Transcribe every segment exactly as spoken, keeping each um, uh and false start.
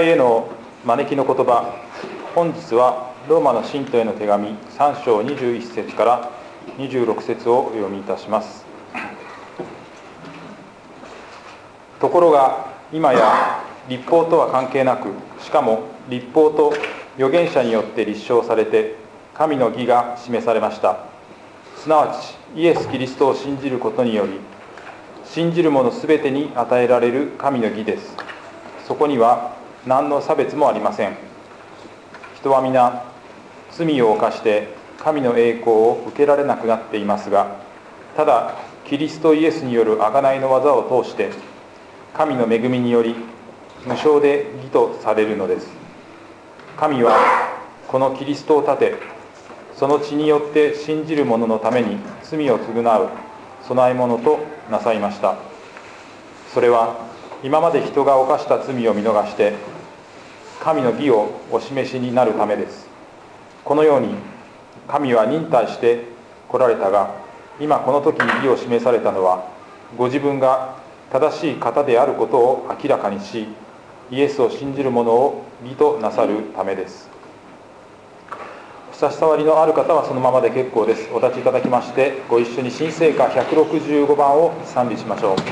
会への招きの言葉、本日はローマの信徒への手紙さん章にじゅういち節からにじゅうろく節をお読みいたします。ところが今や律法とは関係なく、しかも律法と預言者によって立証されて神の義が示されました。すなわちイエス・キリストを信じることにより、信じる者すべてに与えられる神の義です。そこには何の差別もありません。人は皆罪を犯して神の栄光を受けられなくなっていますが、ただキリストイエスによる贖いの技を通して神の恵みにより無償で義とされるのです。神はこのキリストを立て、その血によって信じる者のために罪を償う供え物となさいました。それは今まで人が犯した罪を見逃して神の義をお示しになるためです。このように神は忍耐して来られたが、今この時に義を示されたのは、ご自分が正しい方であることを明らかにし、イエスを信じる者を義となさるためです。お差し障りのある方はそのままで結構です。お立ちいただきまして、ご一緒に新聖歌ひゃくろくじゅうごばんを賛美しましょう。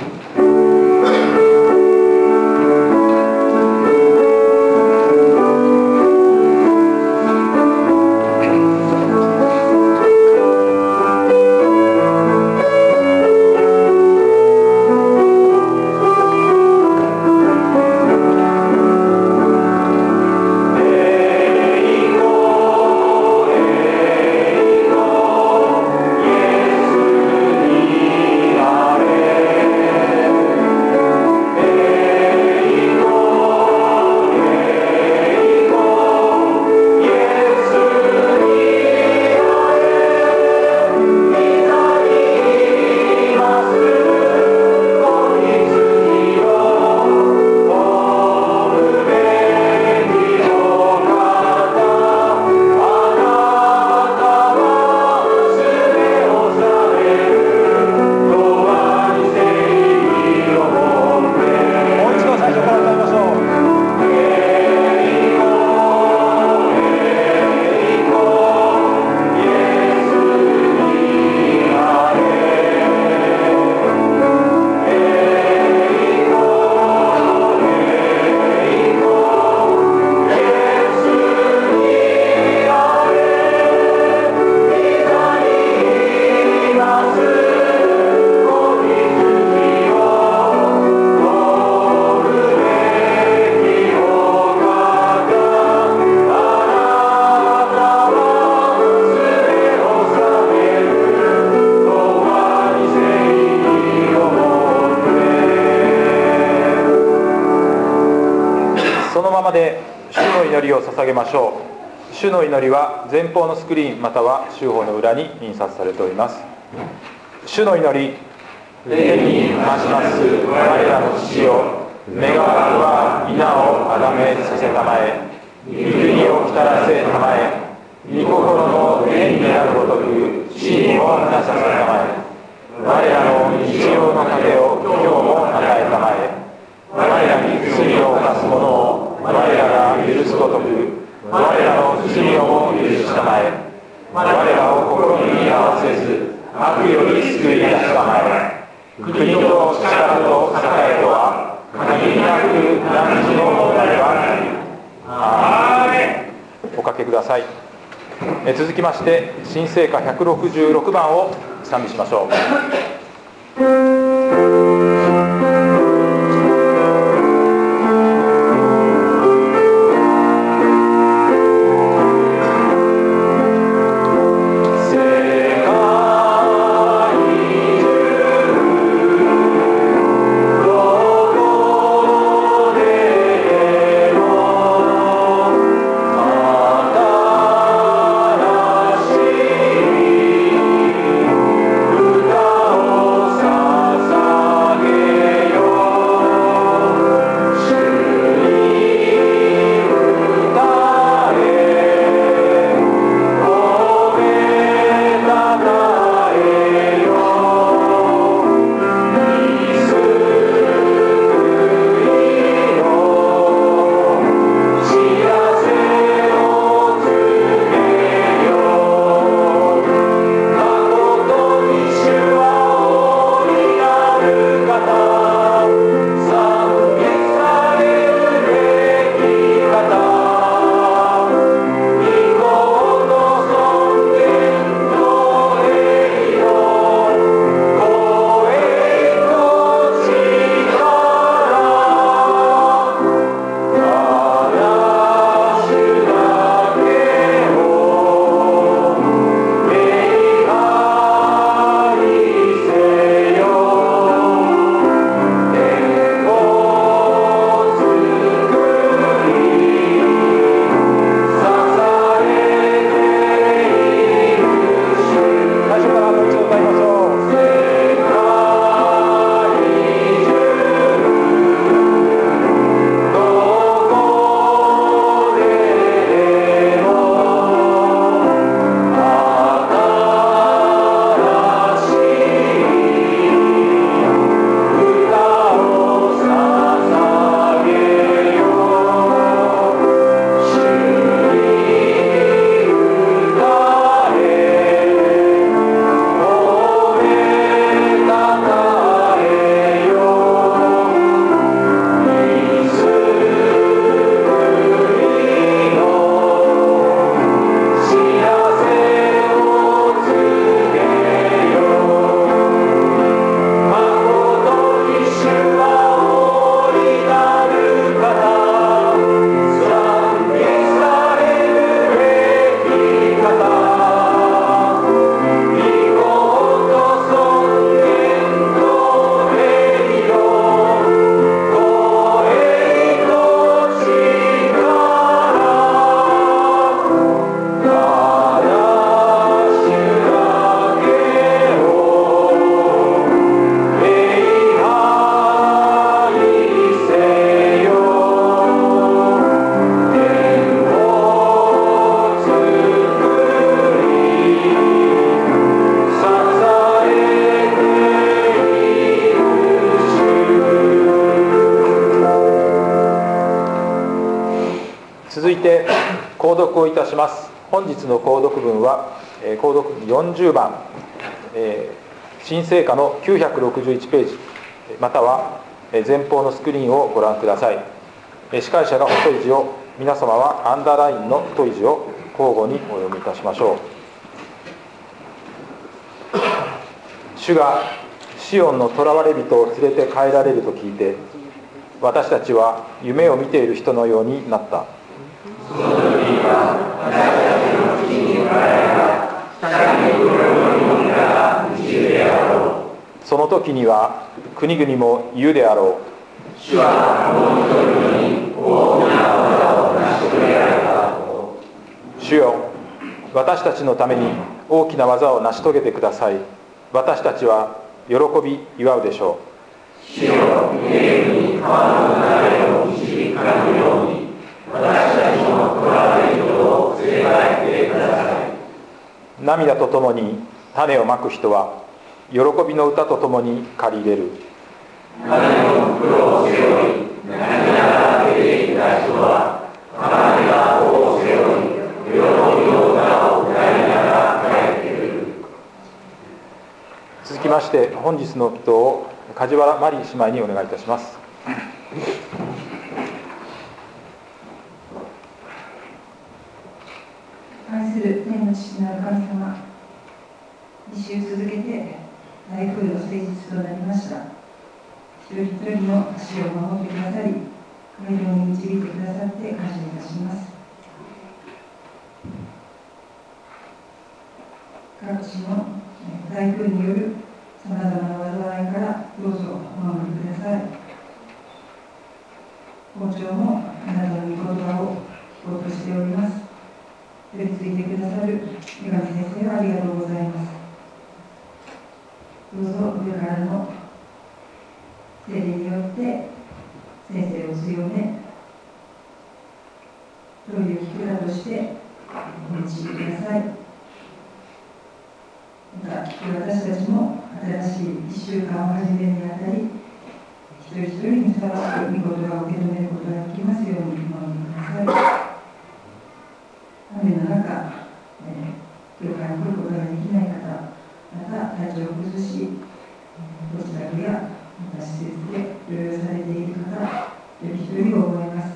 で主の祈りを捧げましょう。主の祈りは前方のスクリーンまたは週報の裏に印刷されております。主の祈り、天に増します我らの父よ、願わくは皆をあがめさせたまえ、御国を来たらせたまえ、御心の天にあるごとく地にもなさせたまえ、我らの日常の糧を今日も与えたまえ、我らに罪を犯す者を我らが許すごとく我らの罪をも許したまえ、我らを試みに合わせず悪より救い出したまえ、国と力と栄えとは限りなく汝のものではない。アーメン。おかけください。え続きまして新聖歌ひゃくろくじゅうろくばんを賛美しましょう。 Oh 続いて購読をいたします。本日の購読文は、えー、購読文よんじゅうばん、えー、新聖歌のきゅうひゃくろくじゅういちページ、または前方のスクリーンをご覧ください。司会者が太い字を、皆様はアンダーラインの太い字を交互にお読みいたしましょう。主がシオンの囚われ人を連れて帰られると聞いて、私たちは夢を見ている人のようになった。その時は私たちの口に笑いが下に黒いものが言うであろう。その時には国々も言うであろう。主はもう一人に大きな技を成し遂げられた。主よ、私たちのために大きな技を成し遂げてください。私たちは喜び祝うでしょう。主よ、永遠に川の流れを導かぬように、私たちの囚われ人を連れ帰ってください。涙とともに種をまく人は、喜びの歌とともに刈り入れる。種の袋を背負い、泣きながら出てきた人は、離れた方を背負い、喜びの歌を歌いながら帰ってくる。続きまして、本日の祈祷を梶原真理姉妹にお願いいたします。 愛する天の父なる神様、に週続けて台風の誠実となりました。一人一人の足を守ってくださり、回廊に導いてくださって感謝いたします。各地の台風によるさまざまな災いからどうぞお守りください。校長もあなたの御言葉を聞こうとしております。寄りついてくださる女神先生はありがとうございます。どうぞ上からの聖霊によって先生を強め、どういう聞くだとして導いてください。また私たちも新しいいっしゅうかんを始めるにあたり、一人一人にふさわしく御言葉を受け止めることができますようにお守りください。雨の中、えー、教会に来ることができない方、また体調を崩し、ご自宅やまた施設で療養されている方、一人一人を思います。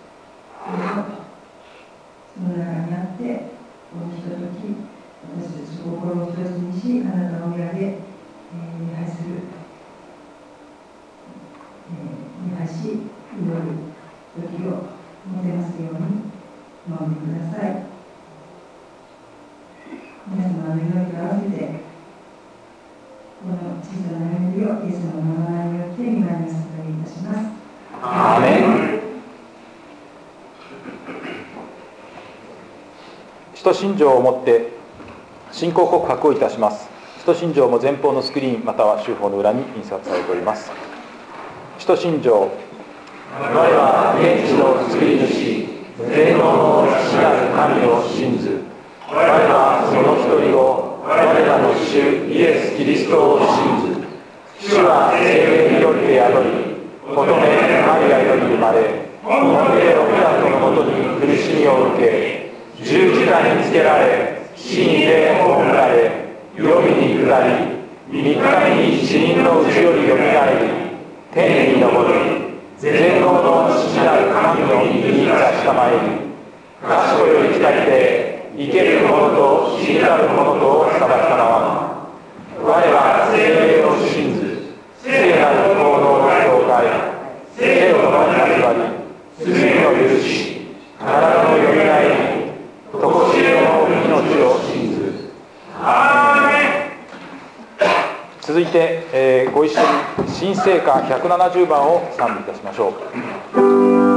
その中にあって、このひととき、私たちの心を一つにし、あなたを見上げ、えー、礼拝する、えー、礼拝し、祈る時を持てますようにお守りください。皆様の祈りと合わせて、この小さな祈りをイエスの名前によって御前にお捧げいたします。 アーメン。使徒信条をもって信仰告白をいたします。使徒信条も前方のスクリーンまたは週報の裏に印刷されております。使徒信条。我は天地の作り主、全能の父なる神を信ず。我はその一人を、我らの主イエス・キリストを信ず。主は聖霊によって宿り、乙女マリアより生まれ、本帝のピラトのもとに苦しみを受け、十字架につけられ、死にて葬られ、黄泉に下り、三日目に死人のうちよりよみがえり、天に昇り、全能の父なる神の右に差し構えり、賢より来たりて、生ける者と死にたる者とを裁きたまわ。我は聖霊を信ず、聖なる行動の教会、聖徒の交わり、罪の許し、体のよみがえり、とこしえの命を信ず。アーメン。続いて、えー、ご一緒に新聖歌ひゃくななじゅうばんを賛美いたしましょう。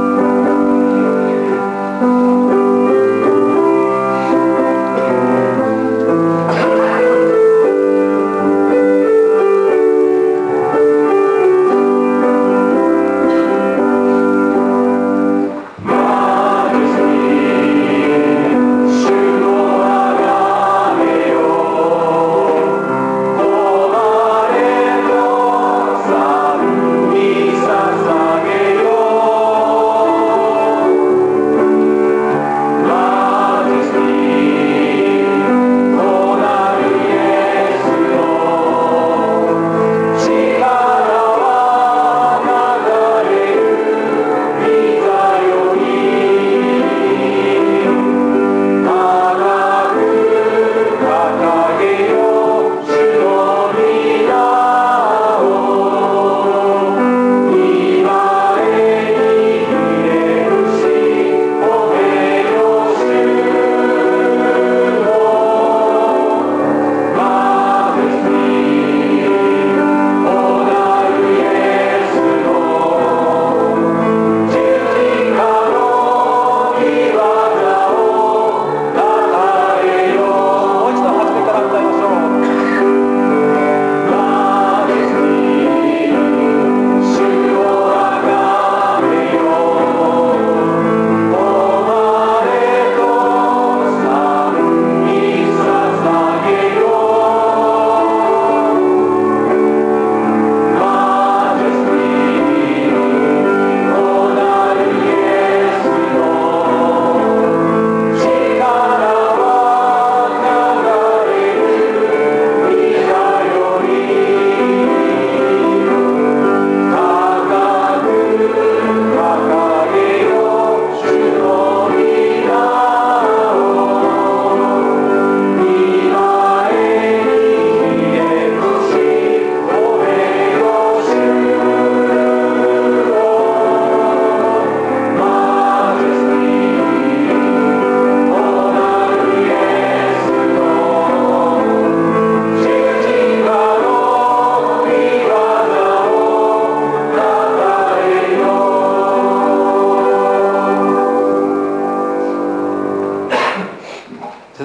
捧げよう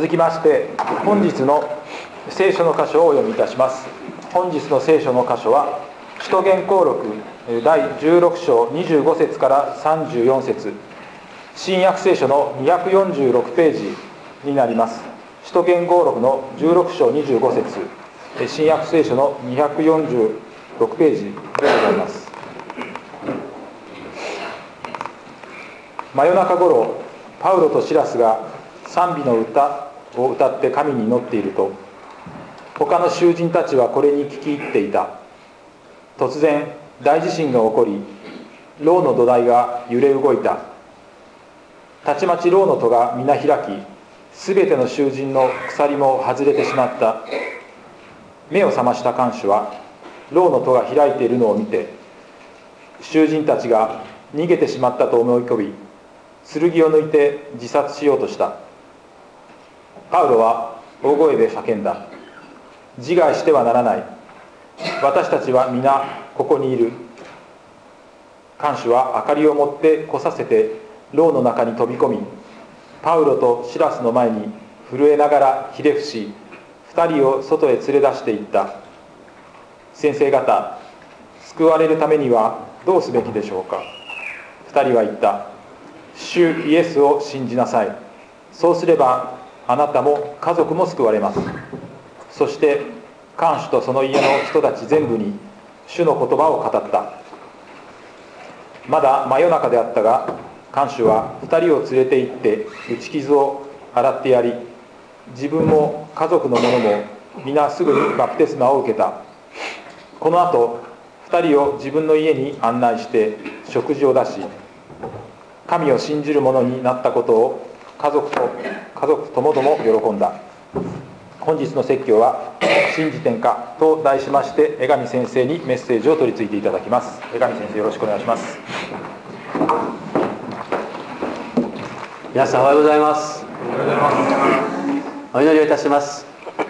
続きまして本日の聖書の箇所をお読みいたします。本日の聖書の箇所は使徒言行録だいじゅうろく章にじゅうご節からさんじゅうよん節、新約聖書のにひゃくよんじゅうろくページになります。使徒言行録のじゅうろく章にじゅうご節、新約聖書のにひゃくよんじゅうろくページでございます。真夜中頃、パウロとシラスが賛美の歌を歌って神に祈っていると、他の囚人たちはこれに聞き入っていた。突然大地震が起こり、牢の土台が揺れ動いた。たちまち牢の戸が皆開き、すべての囚人の鎖も外れてしまった。目を覚ました看守は牢の戸が開いているのを見て、囚人たちが逃げてしまったと思い込み、剣を抜いて自殺しようとした。パウロは大声で叫んだ。自害してはならない。私たちは皆ここにいる。看守は明かりを持って来させて牢の中に飛び込み、パウロとシラスの前に震えながらひれ伏し、二人を外へ連れ出していった。先生方、救われるためにはどうすべきでしょうか。二人は言った。主イエスを信じなさい。そうすればあなたも家族も救われます。そして看守とその家の人たち全部に主の言葉を語った。まだ真夜中であったが、看守は二人を連れて行って打ち傷を洗ってやり、自分も家族の者も皆すぐにバプテスマを受けた。この後二人を自分の家に案内して食事を出し、神を信じる者になったことを家族と家族ともども喜んだ。本日の説教は信じ天下と題しまして、江上先生にメッセージを取り次いでいただきます。江上先生、よろしくお願いします。 皆さんおはようございます。お祈りをいたします。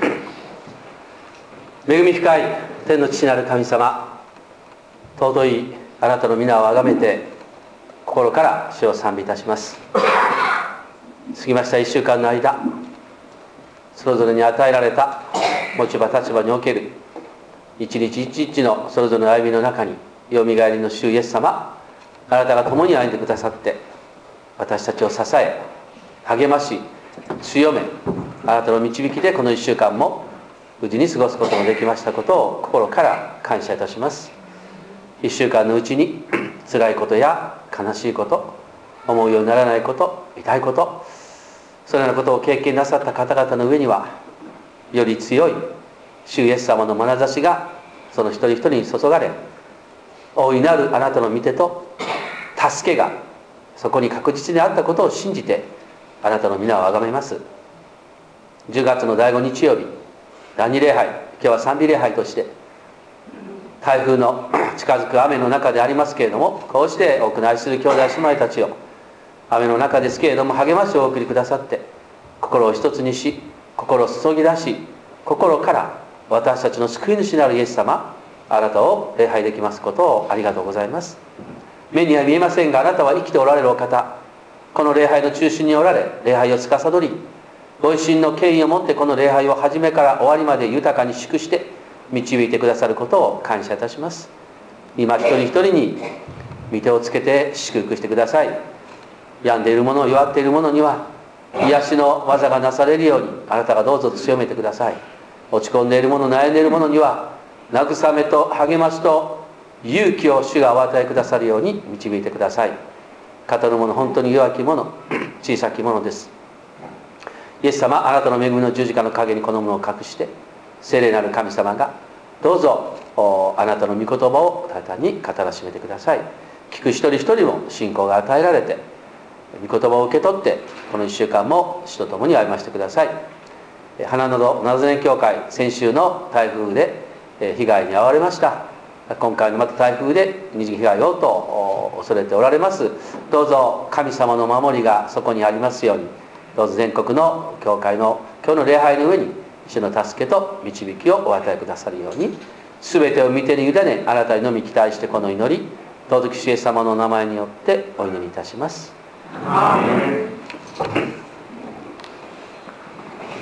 恵み深い天の父なる神様、尊いあなたの皆をあがめて心から主を賛美いたします。過ぎましたいっしゅうかんの間、それぞれに与えられた持ち場立場における一日一日のそれぞれの歩みの中に、よみがえりの主イエス様、あなたが共に歩んでくださって私たちを支え励まし強め、あなたの導きでこのいっしゅうかんも無事に過ごすことができましたことを心から感謝いたします。いっしゅうかんのうちに辛いことや悲しいこと、思うようにならないこと、痛いこと、そのようなことを経験なさった方々の上には、より強い主イエス様の眼差しがその一人一人に注がれ、大いなるあなたの御手と助けがそこに確実にあったことを信じて、あなたの皆をあがめます。じゅうがつのだいご日曜日、第二礼拝、今日は賛美礼拝として台風の近づく雨の中でありますけれども、こうして多くの愛する兄弟姉妹たちを雨の中ですけれども励ましをお送りくださって、心を一つにし、心を注ぎ出し、心から私たちの救い主なるイエス様、あなたを礼拝できますことをありがとうございます。目には見えませんが、あなたは生きておられるお方、この礼拝の中心におられ、礼拝を司り、ご一身の権威をもってこの礼拝を始めから終わりまで豊かに祝して導いてくださることを感謝いたします。今一人一人に御手をつけて祝福してください。病んでいる者、弱っている者には癒しの技がなされるようにあなたがどうぞ強めてください。落ち込んでいる者、悩んでいる者には慰めと励ましと勇気を主がお与えくださるように導いてください。語る者、本当に弱き者、小さき者です。イエス様、あなたの恵みの十字架の陰にこのものを隠して、聖霊なる神様がどうぞあなたの御言葉をただ単に語らしめてください。聞く一人一人も信仰が与えられて、御言葉を受け取ってこのいっしゅうかんも主と共に歩ませてください。花などナザレン教会、先週の台風で被害に遭われました。今回のまた台風で二次被害をと恐れておられます。どうぞ神様の守りがそこにありますように、どうぞ全国の教会の今日の礼拝の上に主の助けと導きをお与えくださるように、全てを御手に委ね、あなたにのみ期待してこの祈り、尊き主イエス様の名前によってお祈りいたします。アーメン。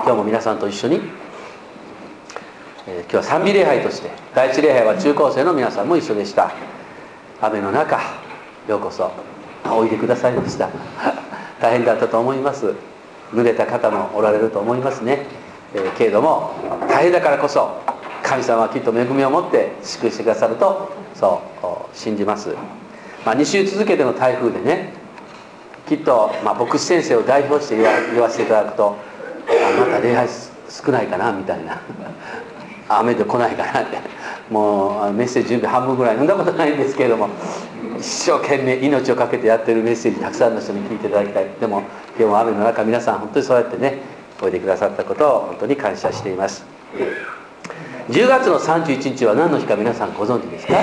今日も皆さんと一緒に、えー、今日は賛美礼拝として、第一礼拝は中高生の皆さんも一緒でした。雨の中ようこそおいでくださいました大変だったと思います。濡れた方もおられると思いますね、えー、けれども大変だからこそ神様はきっと恵みを持って祝福してくださるとそう信じます。まあ、に週続けての台風でね、きっと、まあ、牧師先生を代表して言わ、言わせていただくと、あまた礼拝少ないかなみたいな雨で来ないかなって、もうメッセージ準備半分ぐらい飲んだことないんですけれども、一生懸命命を懸けてやってるメッセージたくさんの人に聞いていただきたい。でも今日も雨の中皆さん本当にそうやってねおいでくださったことを本当に感謝しています。じゅうがつのさんじゅういちにちは何の日か皆さんご存知ですか？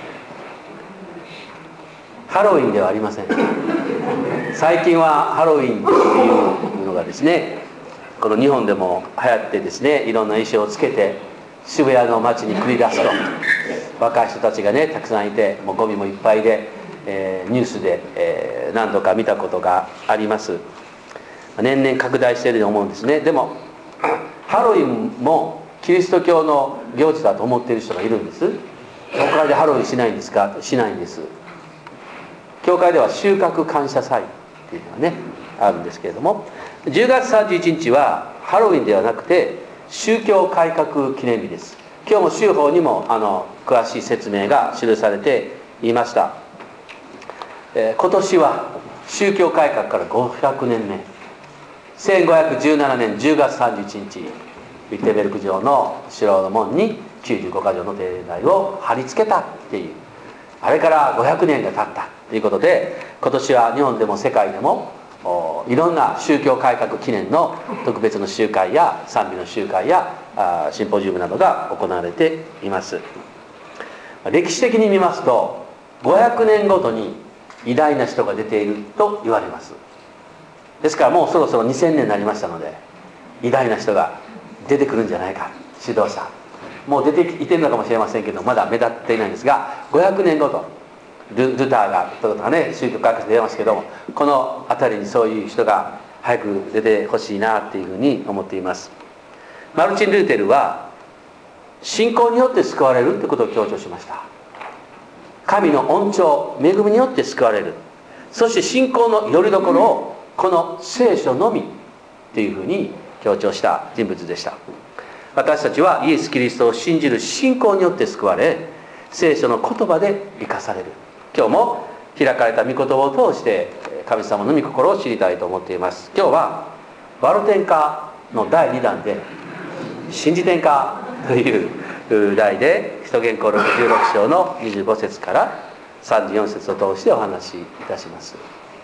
ハロウィンではありません。最近はハロウィンというのがですね、この日本でも流行ってですね、いろんな衣装をつけて渋谷の街に繰り出すと、若い人たちがねたくさんいて、もうゴミもいっぱいで、えー、ニュースで、えー、何度か見たことがあります。年々拡大していると思うんですね。でもハロウィンもキリスト教の行事だと思っている人がいるんです。教会でハロウィンしないんですか？しないんです。教会では収穫感謝祭っていうのがねあるんですけれども、じゅうがつさんじゅういちにちはハロウィンではなくて宗教改革記念日です。今日も州法にもあの詳しい説明が記されていました。えー、今年は宗教改革からごひゃくねんめ、せんごひゃくじゅうななねんじゅうがつさんじゅういちにち、ウィッテベルク城の城の門にきゅうじゅうごかじょうの定題を貼り付けたっていう、あれからごひゃくねんが経ったということで、今年は日本でも世界でもいろんな宗教改革記念の特別の集会や賛美の集会やあシンポジウムなどが行われています。歴史的に見ますとごひゃくねんごとに偉大な人が出ていると言われます。ですからもうそろそろにせんねんになりましたので、偉大な人が出てくるんじゃないか、指導者もう出ていてるのかもしれませんけど、まだ目立っていないんですが、ごひゃくねんごと ル, ルターがとかね宗教改革で出ますけども、この辺りにそういう人が早く出てほしいなっていうふうに思っています。マルチン・ルーテルは信仰によって救われるということを強調しました。神の恩寵恵みによって救われる、そして信仰の拠り所をこの聖書のみというふうに強調した人物でした。私たちはイエス・キリストを信じる信仰によって救われ、聖書の言葉で生かされる。今日も開かれた御言葉を通して神様の御心を知りたいと思っています。今日はワロテンカのだいにだんで信じ天下という題で、使徒言行録じゅうろくしょうのにじゅうごせつからさんじゅうよんせつを通してお話しいたします。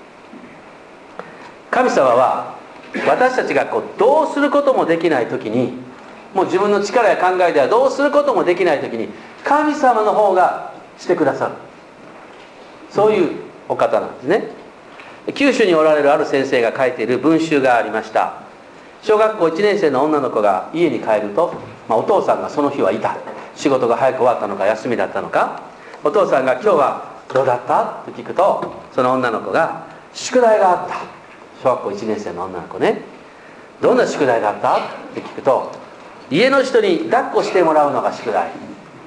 神様は私たちがこうどうすることもできない時に、もう自分の力や考えではどうすることもできない時に神様の方がしてくださる、そういうお方なんですね。九州におられるある先生が書いている文集がありました。小学校いちねんせいの女の子が家に帰ると、まあ、お父さんがその日はいた、仕事が早く終わったのか休みだったのか、お父さんが今日はどうだったと聞くと、その女の子が宿題があった。小学校いちねんせいの女の子ね、どんな宿題だったって聞くと、家の人に抱っこしてもらうのが宿題、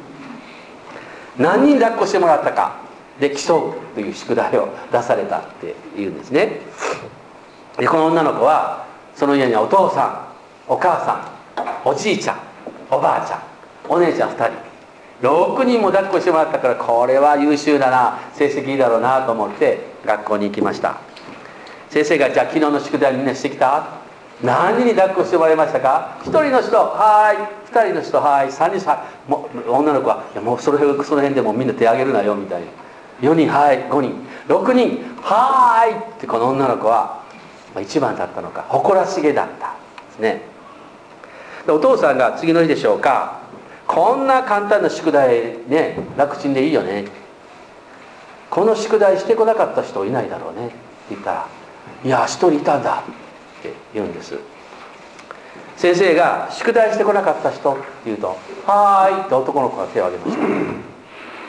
何人抱っこしてもらったかで競うという宿題を出されたっていうんですね。でこの女の子はその家にはお父さん、お母さん、おじいちゃん、おばあちゃん、お姉ちゃんふたり、ろくにんも抱っこしてもらったから、これは優秀だな、成績いいだろうなと思って学校に行きました。先生がじゃあ昨日の宿題みんなしてきた？何人に抱っこしてもらいましたか？ひとりの人はーい、ふたりの人はーい、さんにんはもう女の子は、いやもうその辺その辺でもうみんな手挙げるなよみたいな、よにんはーい、ごにん、ろくにんはーいって、この女の子は一番だったのか誇らしげだったですね。でお父さんが次の日でしょうか、こんな簡単な宿題ね、楽ちんでいいよね、この宿題してこなかった人いないだろうねって言ったら、いや一人いたんだって言うんです。先生が宿題してこなかった人って言うと、はーいって男の子が手を挙げました。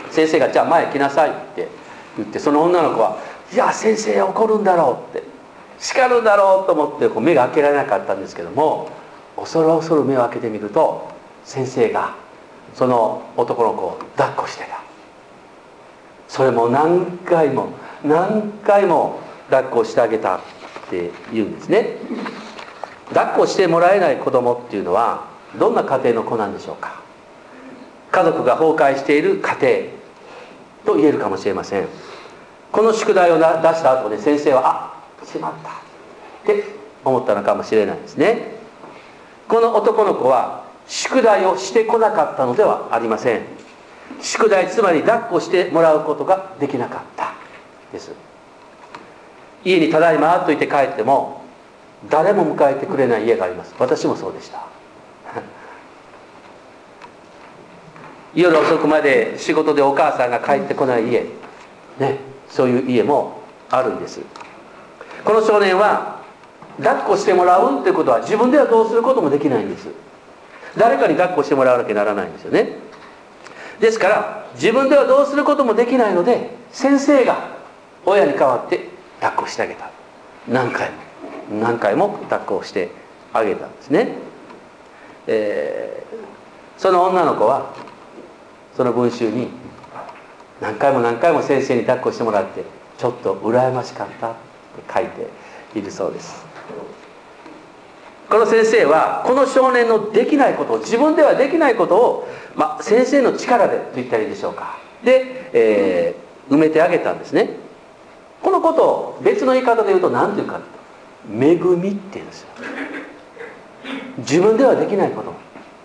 先生がじゃあ前来なさいって言って、その女の子は、いや先生怒るんだろうって、叱るんだろうと思ってこう目が開けられなかったんですけども、 恐る恐る目を開けてみると、先生がその男の子を抱っこしてた。それも何回も何回も抱っこしてあげたって言うんですね。抱っこしてもらえない子供っていうのはどんな家庭の子なんでしょうか。家族が崩壊している家庭と言えるかもしれません。この宿題を出した後で先生はあしまったって思ったのかもしれないですね。この男の子は宿題をしてこなかったのではありません。宿題、つまり抱っこしてもらうことができなかったです。家にただいまと言って帰っても誰も迎えてくれない家があります。私もそうでした夜遅くまで仕事でお母さんが帰ってこない家、ね、そういう家もあるんです。この少年は抱っこしてもらうということは自分ではどうすることもできないんです。誰かに抱っこしてもらわなきゃならないんですよね。ですから自分ではどうすることもできないので、先生が親に代わって抱っこしてあげた。何回も何回も抱っこをしてあげたんですね。えー、その女の子はその文集に何回も何回も先生に抱っこしてもらってちょっと羨ましかったって書いているそうです。この先生はこの少年のできないことを、自分ではできないことを、まあ、先生の力でと言ったらいいでしょうか、で、えー、埋めてあげたんですね。このことを別の言い方で言うと何て言うか、恵みって言うんですよ。自分ではできないこと、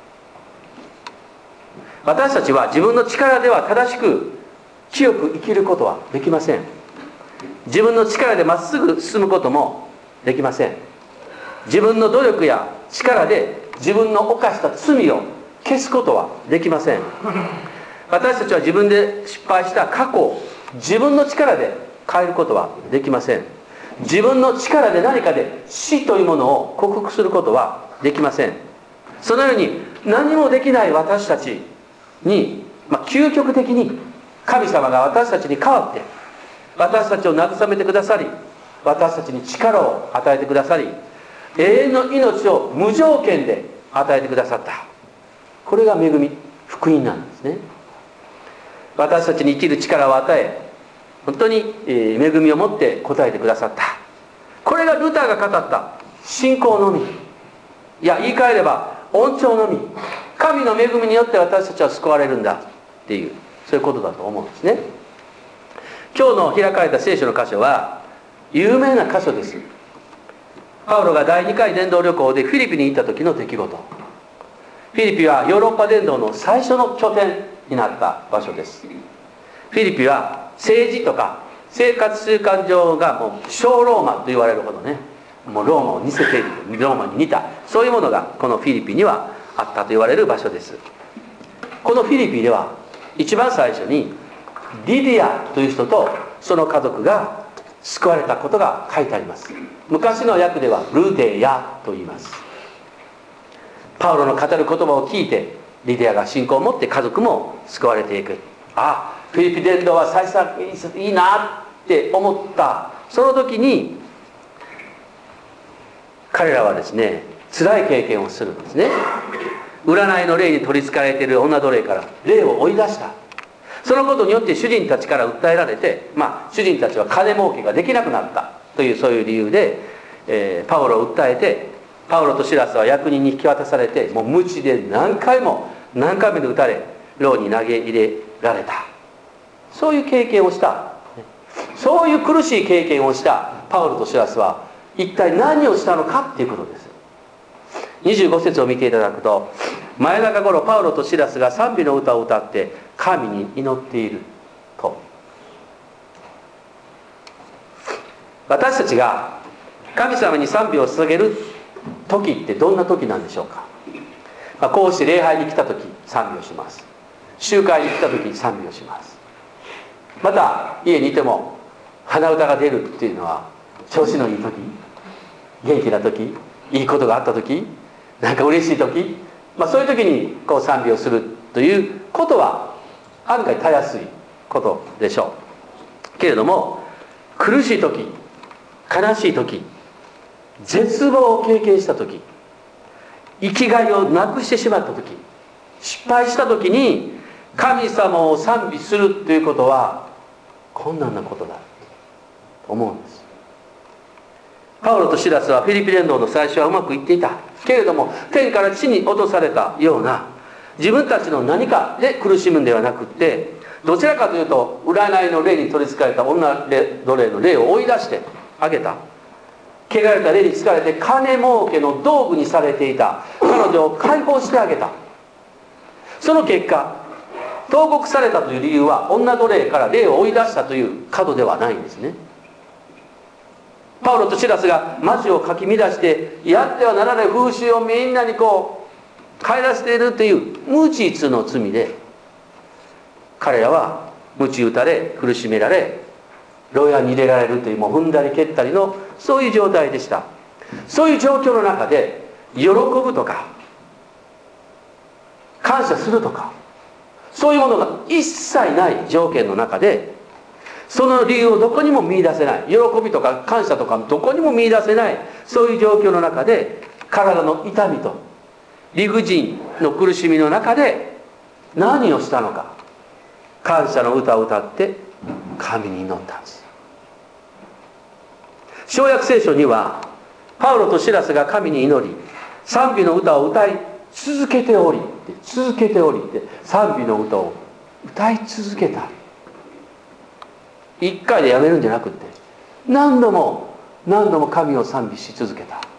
私たちは自分の力では正しく清く生きることはできません。自分の力でまっすぐ進むこともできません。自分の努力や力で自分の犯した罪を消すことはできません。私たちは自分で失敗した過去を自分の力で変えることはできません。自分の力で何かで死というものを克服することはできません。そのように何もできない私たちに、まあ、究極的に神様が私たちに代わって私たちを慰めてくださり、私たちに力を与えてくださり、永遠の命を無条件で与えてくださった。これが恵み、福音なんですね。私たちに生きる力を与え、本当に恵みを持って答えてくださった。これがルターが語った信仰のみ、いや言い換えれば恩寵のみ、神の恵みによって私たちは救われるんだっていう、そういうことだと思うんですね。今日の開かれた聖書の箇所は有名な箇所です。パウロがだいにかい伝道旅行でフィリピに行った時の出来事。フィリピはヨーロッパ伝道の最初の拠点になった場所です。フィリピは政治とか生活習慣上がもう小ローマと言われるほどね、もうローマを似せている、ローマに似た、そういうものがこのフィリピにはあったと言われる場所です。このフィリピでは一番最初にリディアという人とその家族が救われたことが書いてあります。昔の訳ではルデヤと言います。パウロの語る言葉を聞いてリディアが信仰を持って家族も救われていく。ああ、フィリピ伝道は幸先いいなって思ったその時に、彼らはですね、辛い経験をするんですね。占いの霊に取りつかれている女奴隷から霊を追い出した。そのことによって主人たちから訴えられて、まあ主人たちは金儲けができなくなったという、そういう理由で、えー、パウロを訴えて、パウロとシラスは役人に引き渡されて、もう鞭で何回も何回もで打たれ、牢に投げ入れられた。そういう経験をした、そういう苦しい経験をしたパウロとシラスは一体何をしたのかっていうことです。にじゅうご節を見ていただくと、真夜中頃パウロとシラスが賛美の歌を歌って神に祈っていると。私たちが神様に賛美を捧げる時ってどんな時なんでしょうか。まあ、こうして礼拝に来た時賛美をします。集会に来た時賛美をします。また家にいても鼻歌が出るっていうのは調子のいい時、元気な時、いいことがあった時、なんか嬉しい時、まあ、そういう時にこう賛美をするということは案外たやすいことでしょうけれども、苦しい時、悲しい時、絶望を経験した時、 生きがいをなくしてしまった時、失敗した時に神様を賛美するということは困難なことだと思うんです。パウロとシラスはフィリピ伝道の最初はうまくいっていたけれども、天から地に落とされたような自分たちの何かで苦しむんではなくって、どちらかというと占いの霊に取りつかれた女奴隷の霊を追い出してあげた。汚れた霊に疲れて金儲けの道具にされていた彼女を解放してあげた。その結果、投獄されたという理由は女奴隷から霊を追い出したという角ではないんですね。パウロとシラスが町をかき乱してやってはならない風習をみんなにこう帰らせているという無実の罪で、彼らは鞭打たれ苦しめられ牢屋に入れられるという、もう踏んだり蹴ったりのそういう状態でした。そういう状況の中で喜ぶとか感謝するとかそういうものが一切ない条件の中で、その理由をどこにも見出せない、喜びとか感謝とかどこにも見出せない、そういう状況の中で体の痛みと理不尽の苦しみの中で何をしたのか、感謝の歌を歌って神に祈ったんです。新約聖書にはパウロとシラスが神に祈り賛美の歌を歌い続けておりって続けておりって賛美の歌を歌い続けた。一回でやめるんじゃなくって何度も何度も神を賛美し続けた。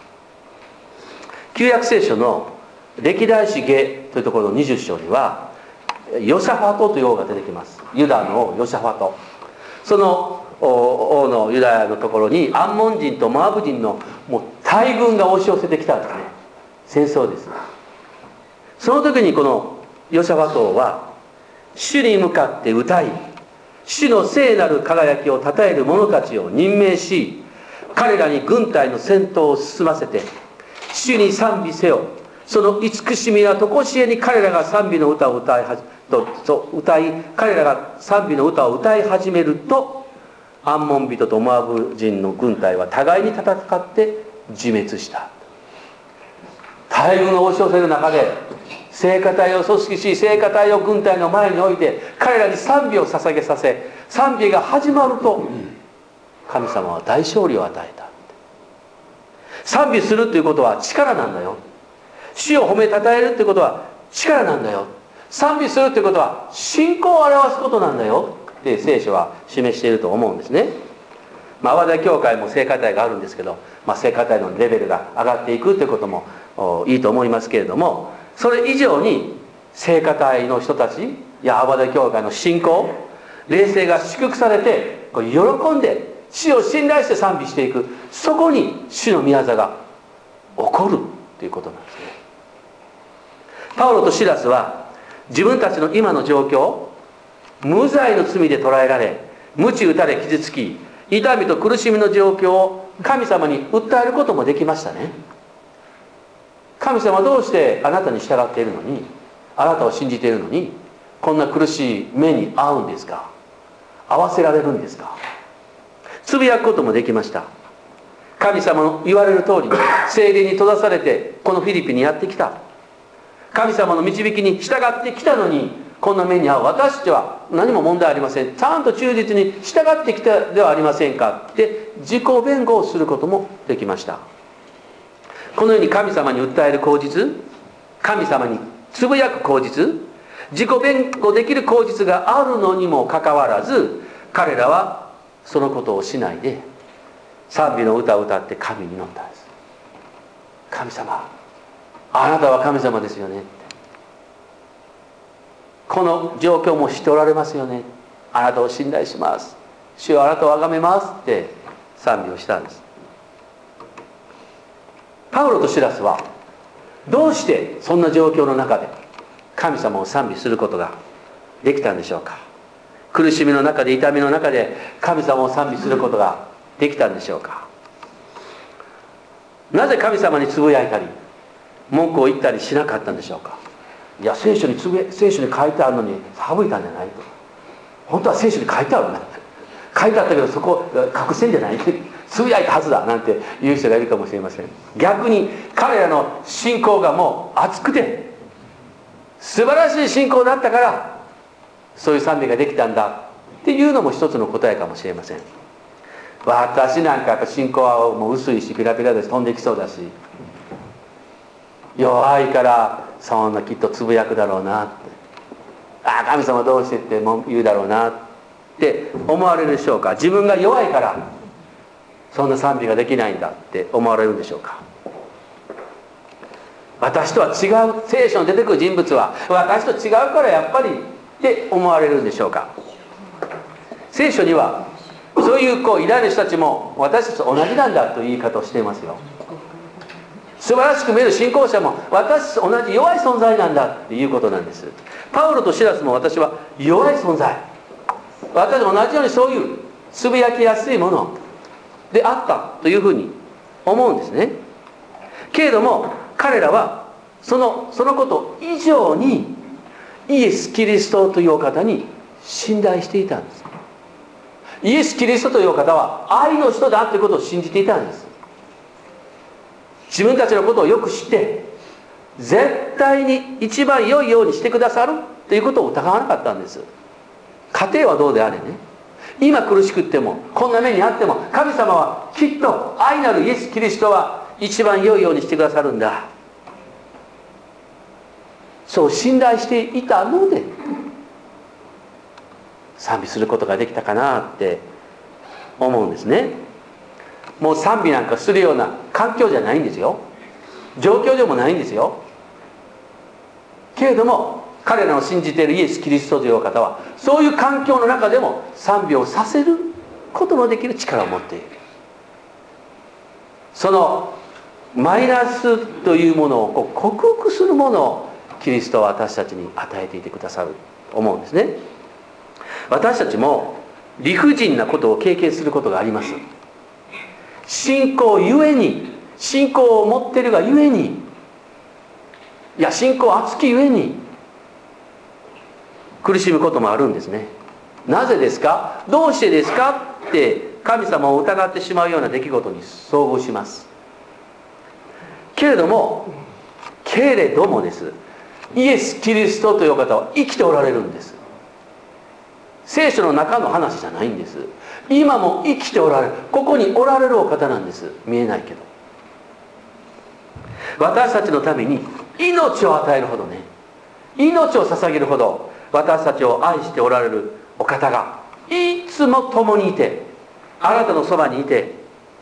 旧約聖書の歴代史下というところのにじゅっ章にはヨシャファトという王が出てきます。ユダの王ヨシャファト。その王のユダヤのところにアンモン人とモアブ人のもう大軍が押し寄せてきたんですね。戦争です。その時にこのヨシャファト王は主に向かって歌い、主の聖なる輝きをたたえる者たちを任命し、彼らに軍隊の戦闘を進ませて、主に賛美せよ、その慈しみはとこしえに彼らが賛美の歌を歌いはじとと歌い彼らが賛美の歌を歌い始めると、アンモン人とモアブ人の軍隊は互いに戦って自滅した。大軍が押し寄せる中で聖歌隊を組織し、聖歌隊を軍隊の前に置いて彼らに賛美を捧げさせ、賛美が始まると神様は大勝利を与えた。賛美するということは力なんだよ。主を褒めたたえるということは力なんだよ。賛美するということは信仰を表すことなんだよって聖書は示していると思うんですね。まあ、淡田教会も聖歌隊があるんですけど、まあ、聖歌隊のレベルが上がっていくということもいいと思いますけれども、それ以上に聖歌隊の人たちや淡田教会の信仰、霊性が祝福されて喜んで主を信頼して賛美していく、そこに主の御業が起こるということなんですね。パウロとシラスは自分たちの今の状況、無罪の罪で捕らえられ鞭打たれ傷つき痛みと苦しみの状況を神様に訴えることもできましたね。神様はどうしてあなたに従っているのに、あなたを信じているのにこんな苦しい目に遭うんですか、合わせられるんですか、つぶやくこともできました。神様の言われる通り聖霊に閉ざされてこのフィリピンにやってきた。神様の導きに従ってきたのにこんな目に遭う。私たちは何も問題ありません、ちゃんと忠実に従ってきたではありませんかって自己弁護をすることもできました。このように神様に訴える口実、神様につぶやく口実、自己弁護できる口実があるのにもかかわらず、彼らはそのことをしないで賛美の歌を歌って神に祈ったんです。神様、あなたは神様ですよねって、この状況も知っておられますよね、あなたを信頼します、主よあなたを崇めますって賛美をしたんです。パウロとシラスはどうしてそんな状況の中で神様を賛美することができたんでしょうか。苦しみの中で痛みの中で神様を賛美することができたんでしょうか。なぜ神様につぶやいたり文句を言ったりしなかったんでしょうか。いや聖書につぶや聖書に書いてあるのに省いたんじゃないと。本当は聖書に書いてあるんだ、書いてあったけどそこ隠せんじゃない、 つぶやいたはずだなんて言う人がいるかもしれません。逆に彼らの信仰がもう熱くて素晴らしい信仰だったからそういう賛美ができたんだっていうのも一つの答えかもしれません。私なんかやっぱ信仰はもう薄いしピラピラで飛んできそうだし弱いからそんなきっとつぶやくだろうなって、ああ神様どうしてって言うだろうなって思われるでしょうか。自分が弱いからそんな賛美ができないんだって思われるでしょうか。私とは違う、聖書に出てくる人物は私と違うからやっぱりって思われるんでしょうか。聖書にはそういうこう偉大な人たちも私たちと同じなんだという言い方をしていますよ。素晴らしく見える信仰者も私と同じ弱い存在なんだっていうことなんです。パウロとシラスも私は弱い存在、私と同じようにそういうつぶやきやすいものであったというふうに思うんですね。けれども彼らはそのそのこと以上にイエス・キリストというお方に信頼していたんです。イエス・キリストというお方は愛の人だということを信じていたんです。自分たちのことをよく知って絶対に一番良いようにしてくださるということを疑わなかったんです。家庭はどうであれね、今苦しくってもこんな目にあっても神様はきっと愛なるイエス・キリストは一番良いようにしてくださるんだ、そう信頼していたので賛美することができたかなって思うんですね。もう賛美なんかするような環境じゃないんですよ、状況でもないんですよ。けれども彼らの信じているイエス・キリストという方はそういう環境の中でも賛美をさせることのできる力を持っている。そのマイナスというものをこう克服するものをキリストは私たちに与えていてくださると思うんですね。私たちも理不尽なことを経験することがあります。信仰ゆえに、信仰を持っているがゆえに、いや信仰熱きゆえに苦しむこともあるんですね。なぜですか、どうしてですかって神様を疑ってしまうような出来事に遭遇します。けれどもけれどもですイエス・キリストという方は生きておられるんです。聖書の中の話じゃないんです。今も生きておられる、ここにおられるお方なんです。見えないけど私たちのために命を与えるほどね、命を捧げるほど私たちを愛しておられるお方がいつも共にいて、あなたのそばにいて、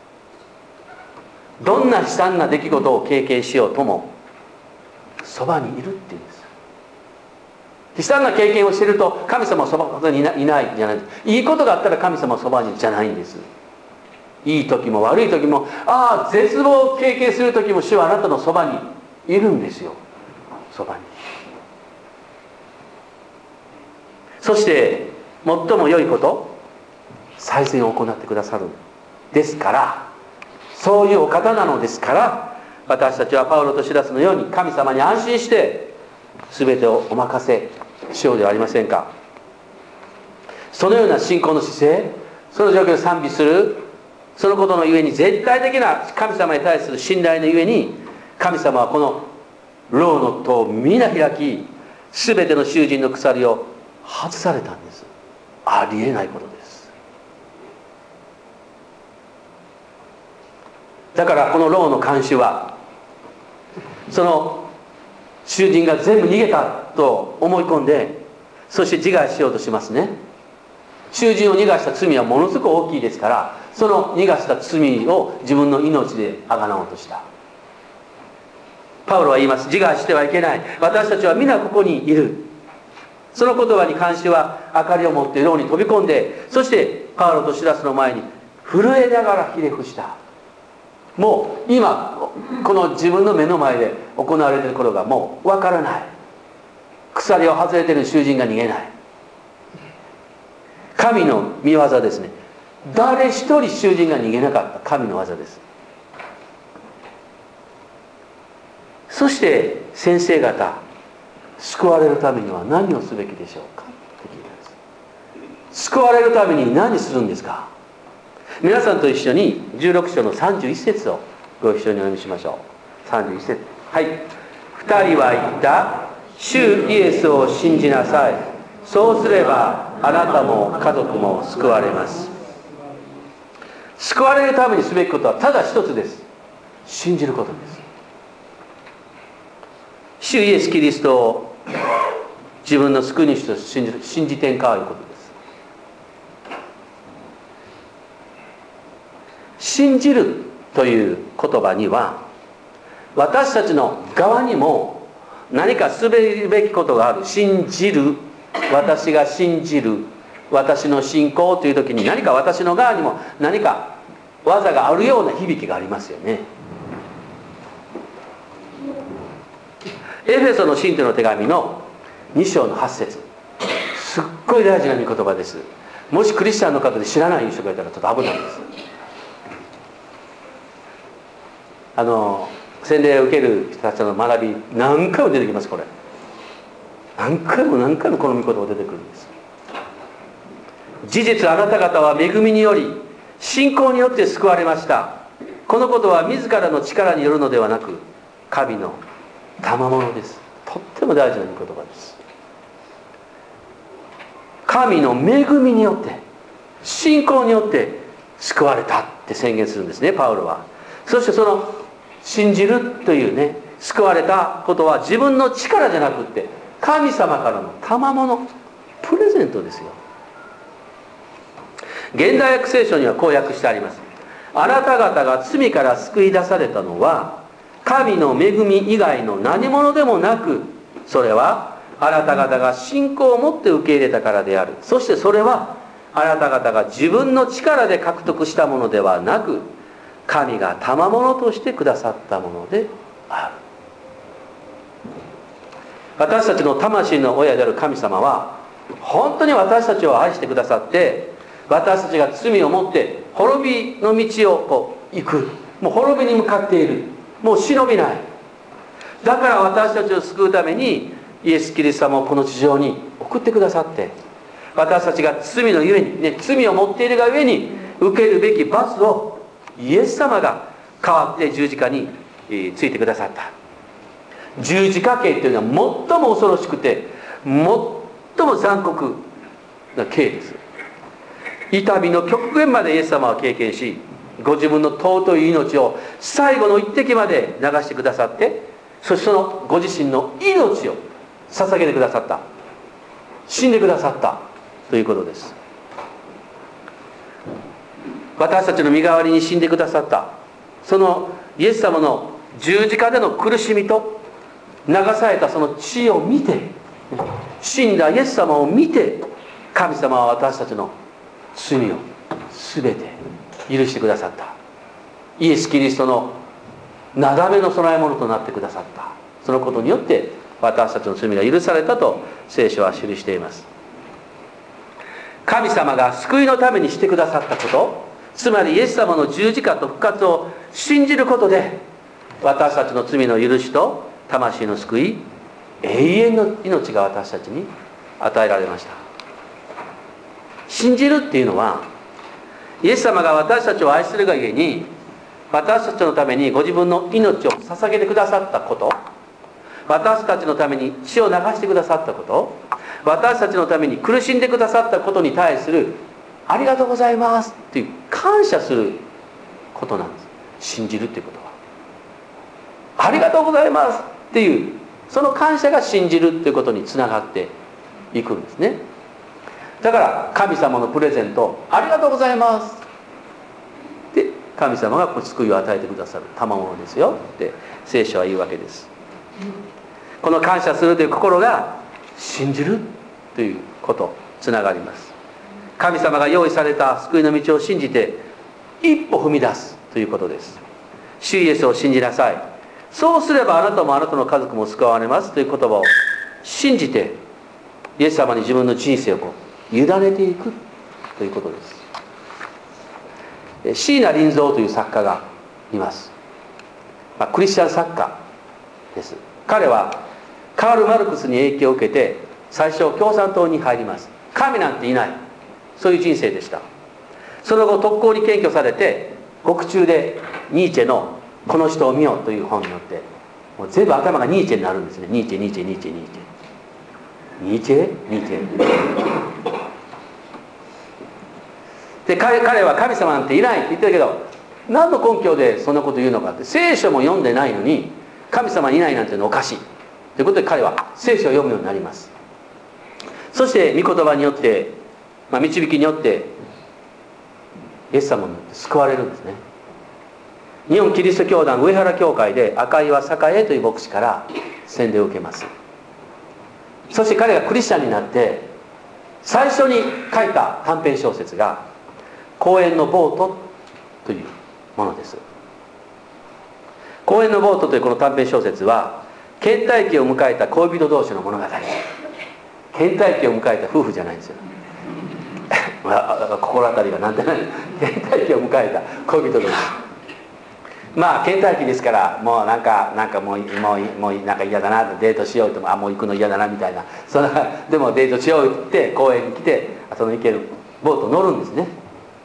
どんな悲惨な出来事を経験しようともそばにいるっていうんです。悲惨な経験をしていると神様はそばにいないじゃないです。いいことがあったら神様はそばにじゃないんです。いい時も悪い時も、ああ絶望を経験する時も主はあなたのそばにいるんですよ。そばに。そして最も良いこと、最善を行ってくださるですから、そういうお方なのですから、私たちはパウロとシラスのように神様に安心して全てをお任せしようではありませんか。そのような信仰の姿勢、その状況で賛美する、そのことのゆえに絶対的な神様に対する信頼のゆえに、神様はこの牢の戸を皆開き、全ての囚人の鎖を外されたんです。ありえないことです。だからこの牢の看守はその囚人が全部逃げたと思い込んで、そして自害しようとしますね。囚人を逃がした罪はものすごく大きいですから、その逃がした罪を自分の命であがなおうとした。パウロは言います。自害してはいけない、私たちは皆ここにいる。その言葉に看守は明かりを持って牢に飛び込んで、そしてパウロとシラスの前に震えながらひれ伏した。もう今この自分の目の前で行われていることがもうわからない。鎖を外れている囚人が逃げない。神の御業ですね。誰一人囚人が逃げなかった神の技です。そして先生方、救われるためには何をすべきでしょうかって聞いたんです。救われるために何するんですか。 皆さんと一緒にじゅうろく章のさんじゅういち節をご一緒にお読みしましょう。さんじゅういち節、はい。二人は言った。主イエスを信じなさい。そうすればあなたも家族も救われます。救われるためにすべきことはただ一つです。信じることです。主イエス・キリストを自分の救い主として信じる、信じてんかということです。信じるという言葉には、私たちの側にも何かするべきことがある。信じる、私が信じる、私の信仰という時に何か私の側にも何か技があるような響きがありますよね。エフェソの信徒の手紙のに章のはち節、すっごい大事な御言葉です。もしクリスチャンの方で知らない人がいたらちょっと危ないです。あの洗礼を受ける人たちの学び、何回も出てきます。これ何回も何回もこの御言葉出てくるんです。事実あなた方は恵みにより信仰によって救われました。このことは自らの力によるのではなく、神の賜物です。とっても大事な御言葉です。神の恵みによって信仰によって救われたって宣言するんですね、パウロは。そしてその信じるというね、救われたことは自分の力じゃなくって神様からの賜物、プレゼントですよ。現代訳聖書にはこう訳してあります。あなた方が罪から救い出されたのは神の恵み以外の何者でもなく、それはあなた方が信仰を持って受け入れたからである。そしてそれはあなた方が自分の力で獲得したものではなく、神が賜物としてくださったものである。私たちの魂の親である神様は本当に私たちを愛してくださって、私たちが罪を持って滅びの道をこう行く、もう滅びに向かっている、もう忍びない。だから私たちを救うためにイエス・キリスト様をこの地上に送ってくださって、私たちが罪のゆえに、ね、罪を持っているがゆえに受けるべき罰をイエス様が代わって十字架についてくださった。十字架刑というのは最も恐ろしくて最も残酷な刑です。痛みの極限までイエス様は経験し、ご自分の尊い命を最後の一滴まで流してくださって、そしてそのご自身の命を捧げてくださった、死んでくださったということです。私たちの身代わりに死んでくださった、そのイエス様の十字架での苦しみと流されたその血を見て、死んだイエス様を見て、神様は私たちの罪を全て許してくださった。イエス・キリストのなだめの供え物となってくださった。そのことによって私たちの罪が許されたと聖書は記しています。神様が救いのためにしてくださったこと、つまりイエス様の十字架と復活を信じることで、私たちの罪の許しと魂の救い、永遠の命が私たちに与えられました。信じるっていうのは、イエス様が私たちを愛するがゆえに、私たちのためにご自分の命を捧げてくださったこと、私たちのために血を流してくださったこと、私たちのために苦しんでくださったことに対するありがとうございますっていう感謝することなんです。信じるっていうことはありがとうございますっていう、その感謝が信じるっていうことにつながっていくんですね。だから神様のプレゼント、ありがとうございますで、神様が救いを与えてくださる賜物ですよって聖書は言うわけです。この感謝するという心が信じるということつながります。神様が用意された救いの道を信じて一歩踏み出すということです。主イエスを信じなさい、そうすればあなたもあなたの家族も救われますという言葉を信じて、イエス様に自分の人生をこう委ねていくということです。椎名林蔵という作家がいます、まあ、クリスチャン作家です。彼はカール・マルクスに影響を受けて最初共産党に入ります。神なんていない、そういう人生でした。 その後特攻に検挙されて、獄中でニーチェの「この人を見よ」という本によってもう全部頭がニーチェになるんですね。ニーチェニーチェニーチェニーチェニーチェニーチェで、彼彼は神様なんていないって言ってるけど、何の根拠でそんなこと言うのかって、聖書も読んでないのに神様いないなんていうのはおかしいということで、彼は聖書を読むようになります。そして御言葉によって、まあ、導きによってイエス様によって救われるんですね。日本キリスト教団上原教会で赤岩栄という牧師から洗礼を受けます。そして彼がクリスチャンになって最初に書いた短編小説が「公園のボート」というものです。公園のボートというこの短編小説は倦怠期を迎えた恋人同士の物語。倦怠期を迎えた夫婦じゃないんですよまあ、心当たりがなんてない倦怠期を迎えた恋人同士。まあ倦怠期ですから、もうなんかなんかもうもうもうなんか嫌だな、デートしようとも、あもう行くの嫌だなみたいな、そんなでもデートしようって公園に来て、その行けるボート乗るんですね。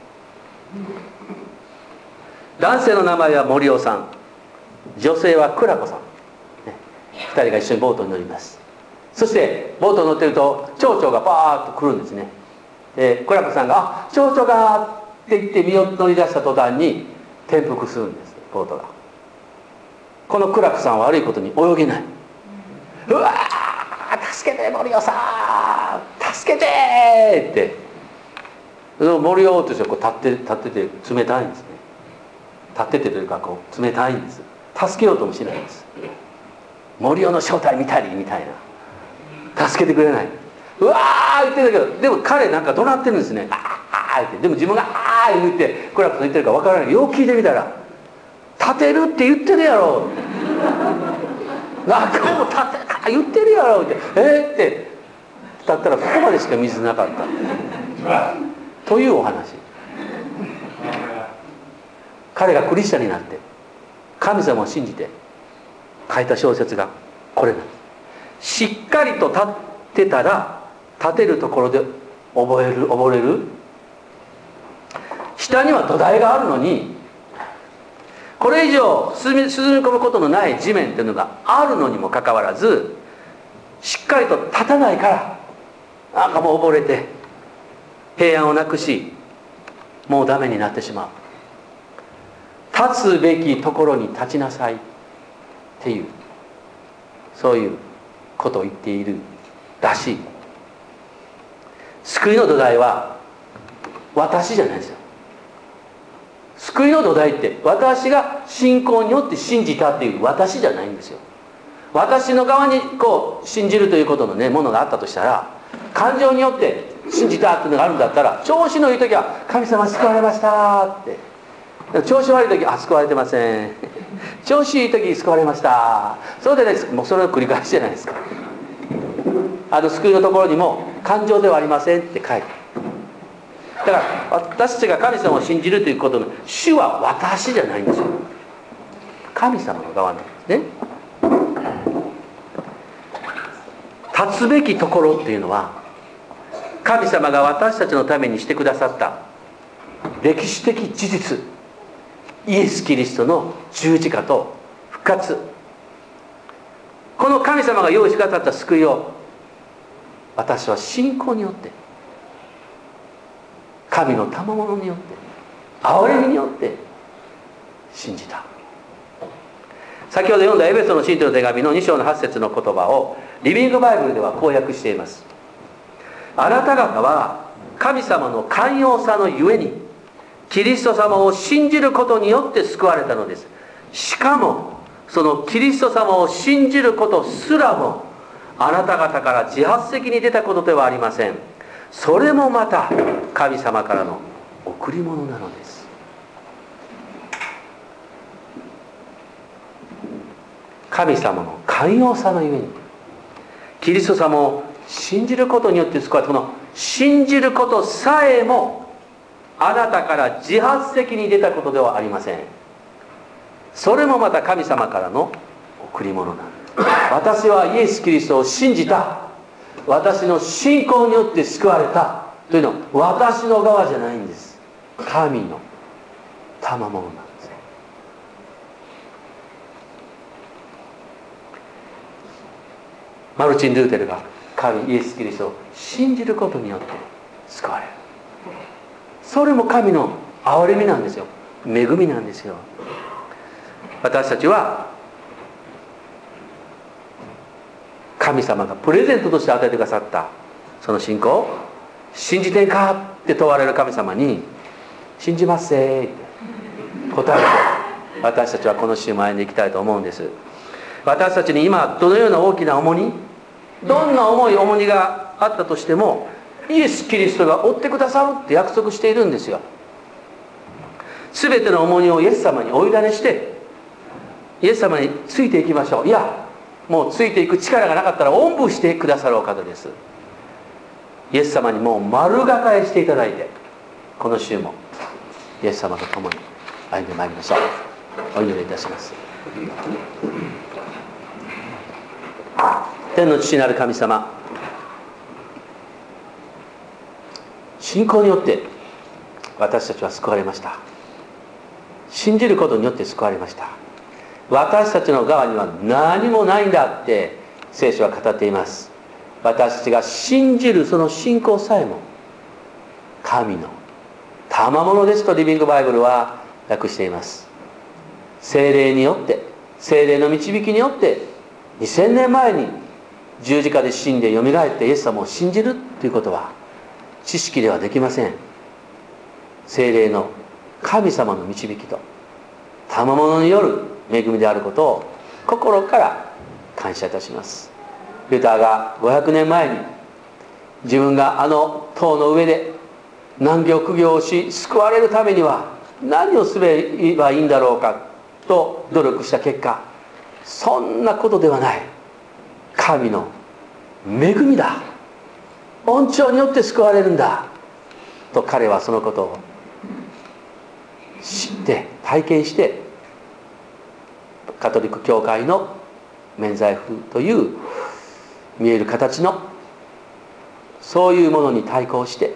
男性の名前は森尾さん、女性は倉子さん、ね、ふたりが一緒にボートに乗ります。そしてボートに乗ってると蝶々がバーッと来るんですね。で倉子さんが「あ蝶々が」って言って身を乗り出した途端に転覆するんです、ボートが。この倉子さんは悪いことに泳げない。うわー助けて森尾さん助けてって森尾としてはこう立って立ってて冷たいんですね。立っててというかこう冷たいんです。助けようともしないんです。森尾の正体見たりみたいな、助けてくれない。うわー言ってるけど、でも彼なんか怒鳴ってるんですね。あーって、でも自分があー言ってクラクさん言ってるか分からない。よく聞いてみたら立てるって言ってるやろなんかもう立て言ってるやろって、えー、ってだったらここまでしか水なかったというお話。彼がクリスチャンになって神様を信じて書いた小説がこれなんです。しっかりと立ってたら立てるところで溺れる溺れる。下には土台があるのに、これ以上沈み込むことのない地面というのがあるのにもかかわらず、しっかりと立たないからなんかもう溺れて平安をなくし、もうダメになってしまう。立つべきところに立ちなさいっていう、そういうことを言っているらしい。救いの土台は私じゃないですよ。救いの土台って私が信仰によって信じたっていう私じゃないんですよ。私の側にこう信じるということのねものがあったとしたら、感情によって信じたっていうのがあるんだったら、調子のいい時は神様救われましたって、調子悪い時あ救われてません調子いい時救われました、そうでないです。もうそれを繰り返しじゃないですか。あの救いのところにも感情ではありませんって書いて、だから私たちが神様を信じるということの主は私じゃないんですよ。神様の側なんですね。立つべきところっていうのは、神様が私たちのためにしてくださった歴史的事実、イエス・キリストの十字架と復活、この神様が用意してくださった救いを私は信仰によって、神の賜物によって、憐れみによって信じた。先ほど読んだエペソの信徒の手紙のに章のはち節の言葉をリビングバイブルではこう訳しています。あなた方は神様の寛容さのゆえにキリスト様を信じることによって救われたのです。しかもそのキリスト様を信じることすらもあなた方から自発的に出たことではありません。それもまた神様からの贈り物なのです。神様の寛容さのゆえにキリスト様を信じることによって救われた。この信じることさえもあなたから自発的に出たことではありません。それもまた神様からの贈り物なんです。私はイエス・キリストを信じた、私の信仰によって救われたというのは私の側じゃないんです。 神の賜物なんですね。マルチン・ルーテルが神イエス・キリストを信じることによって救われる。それも神の憐れみなんですよ。恵みなんですよ。私たちは神様がプレゼントとして与えてくださったその信仰を信じてんかって問われる神様に信じますせって答えて私たちはこの週も歩んでいきたいと思うんです。私たちに今どのような大きな重荷、どんな重い重荷があったとしてもイエス・キリストが追ってくださるって約束しているんですよ。全ての重荷をイエス様にお委ねしてイエス様についていきましょう。いやもうついていく力がなかったらおんぶしてくださるお方です。イエス様にもう丸がかえしていただいてこの週もイエス様と共に歩んでまいりましょう。お祈りいたします。天の父なる神様、信仰によって私たちは救われました。信じることによって救われました。私たちの側には何もないんだって聖書は語っています。私たちが信じるその信仰さえも神の賜物ですとリビングバイブルは訳しています。聖霊によって聖霊の導きによってにせんねんまえに十字架で死んでよみがえってイエス様を信じるということは知識ではできません。聖霊の神様の導きと賜物による恵みであることを心から感謝いたします。ルターがごひゃくねんまえに自分があの塔の上で難行苦行をし救われるためには何をすればいいんだろうかと努力した結果、そんなことではない、神の恵みだ、恩寵によって救われるんだと彼はそのことを知って体験して、カトリック教会の免罪符という見える形のそういうものに対抗して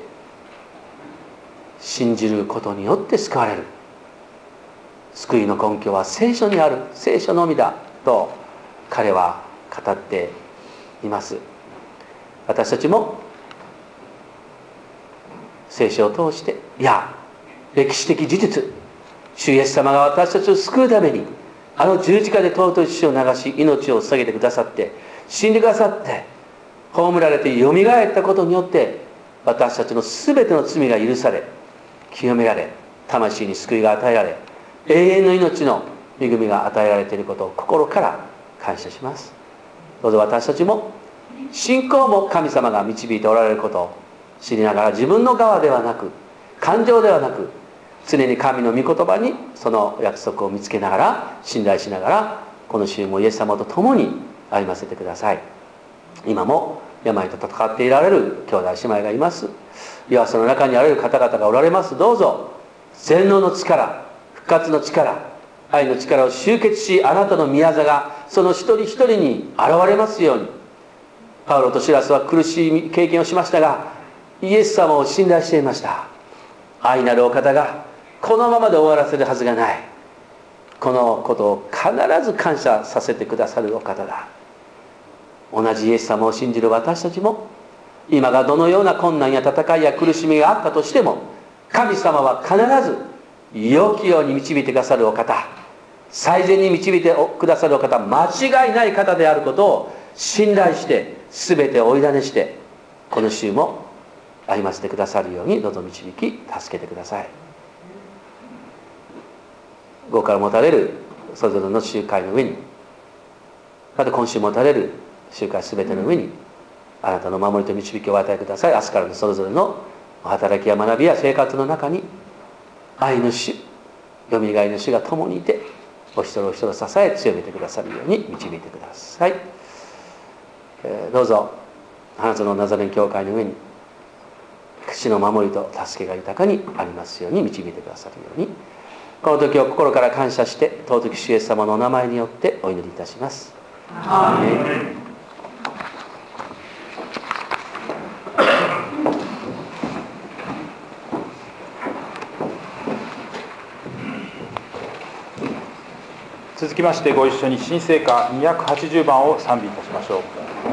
信じることによって救われる。救いの根拠は聖書にある、聖書のみだと彼は語っています。私たちも聖書を通して、いや歴史的事実、主イエス様が私たちを救うためにあの十字架で尊い血を流し命を捧げてくださって死んでくださって葬られてよみがえったことによって私たちの全ての罪が許され清められ魂に救いが与えられ永遠の命の恵みが与えられていることを心から感謝します。どうぞ私たちも信仰も神様が導いておられることを知りながら、自分の側ではなく感情ではなく常に神の御言葉にその約束を見つけながら信頼しながらこの週もイエス様と共に歩ませてください。今も病と戦っていられる兄弟姉妹がいます。弱さの中にあられる方々がおられます。どうぞ全能の力、復活の力、愛の力を集結し、あなたの御業がその一人一人に現れますように。パウロとシラスは苦しい経験をしましたがイエス様を信頼していました。愛なるお方がこのままで終わらせるはずがない、このことを必ず感謝させてくださるお方だ。同じイエス様を信じる私たちも今がどのような困難や戦いや苦しみがあったとしても、神様は必ず良きように導いてくださるお方、最善に導いてくださるお方、間違いない方であることを信頼して全てをお委ねしてこの週も歩ませてくださるようにどうぞ導き助けてください。午後から持たれるそれぞれの集会の上に、また今週持たれる集会すべての上にあなたの守りと導きをお与えください。明日からのそれぞれの働きや学びや生活の中に愛の主、よみがえりの主が共にいてお一人お一人支え強めてくださるように導いてください。えー、どうぞ花園のナザレン教会の上に主の守りと助けが豊かにありますように導いてくださるように、この時を心から感謝して尊き主イエス様のお名前によってお祈りいたします。アーメン。 続きましてご一緒に新聖歌にひゃくはちじゅうばんを賛美いたしましょう。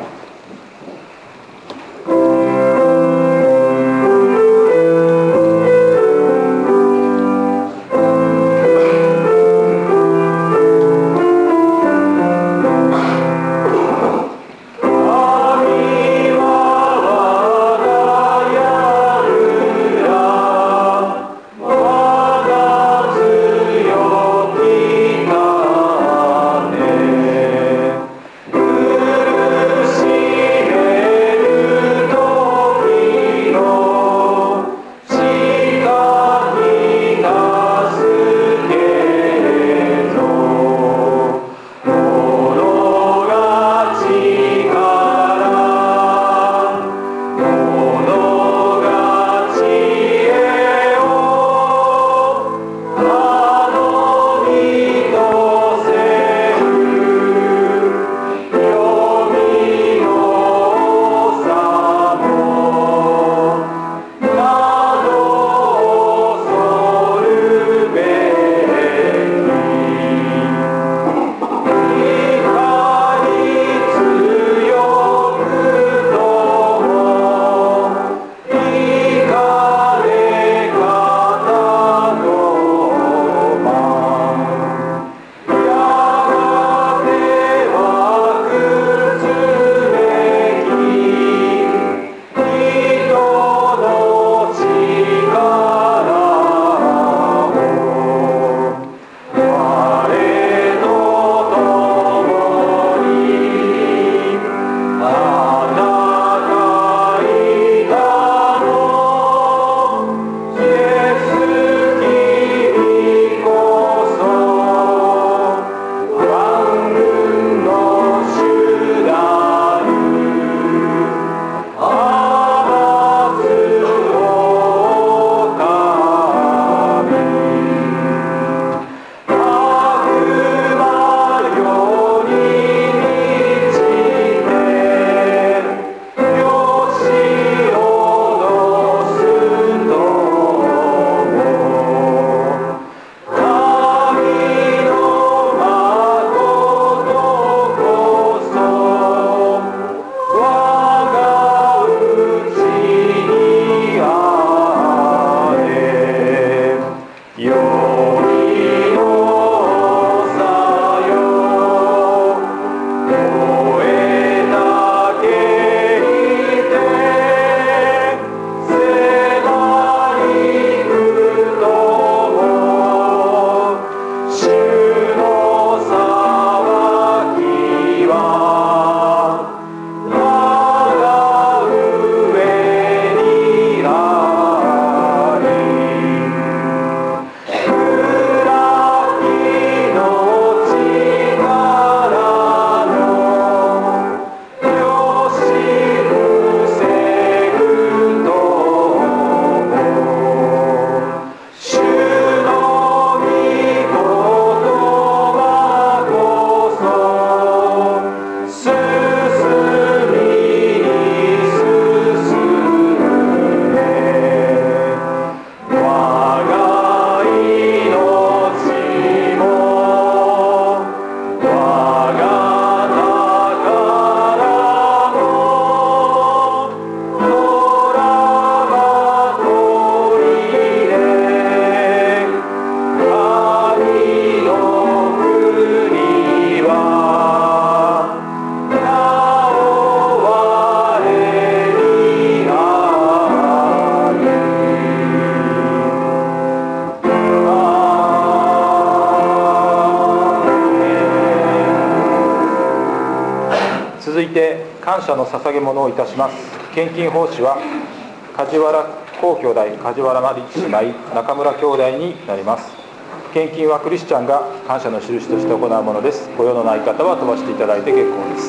続いて感謝の捧げ物をいたします。献金奉仕は梶原光兄弟、梶原律姉妹、中村兄弟になります。献金はクリスチャンが感謝の印として行うものです。ご用のない方は飛ばしていただいて結構です。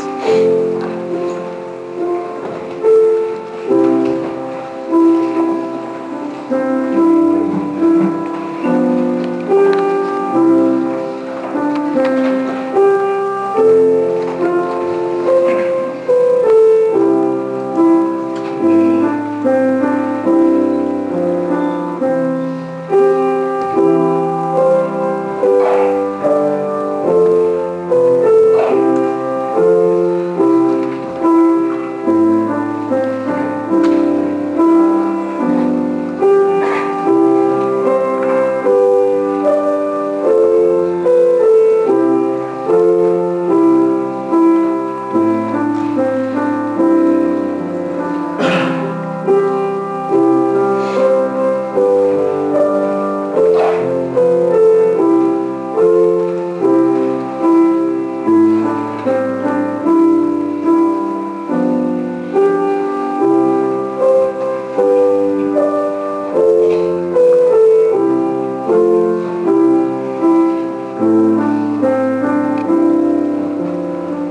「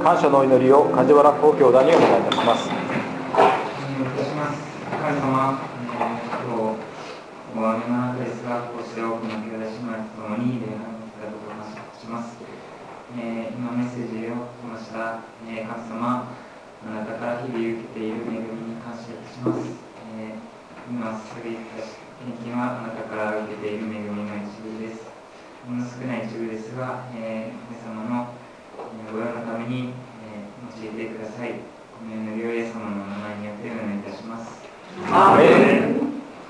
感謝のお祈りを梶原公兄弟にお願いいたします。 お願いいたします。神様、えー、今日大雨の中ですが、こうして多くの兄弟姉妹と共に礼拝をいただくことを感謝します。えー、今メッセージを聞きました、えー、神様、あなたから日々受けている恵みに感謝いたします。えー、今すぐ言った献金はあなたから受けている恵みの一部です。ほんの少ない一部ですが、えー、神様のご用のために、えー、用いてください。この祈りをイエス様の名前によってお願いいたします。 アーメン。